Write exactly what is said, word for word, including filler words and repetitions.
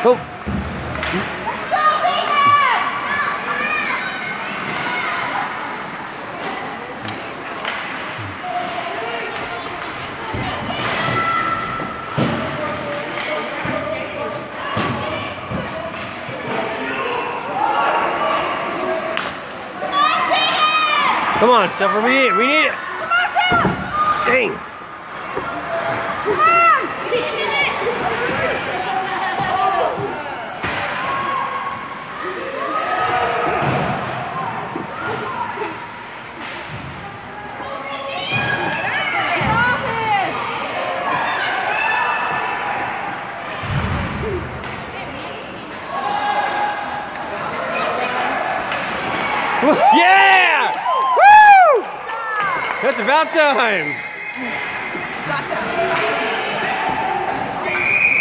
Oh. Come on, Silver, we need it, we need it. Come on, Taylor. Dang. Come on. He did it. Yeah! Woo! That's about time. Got that.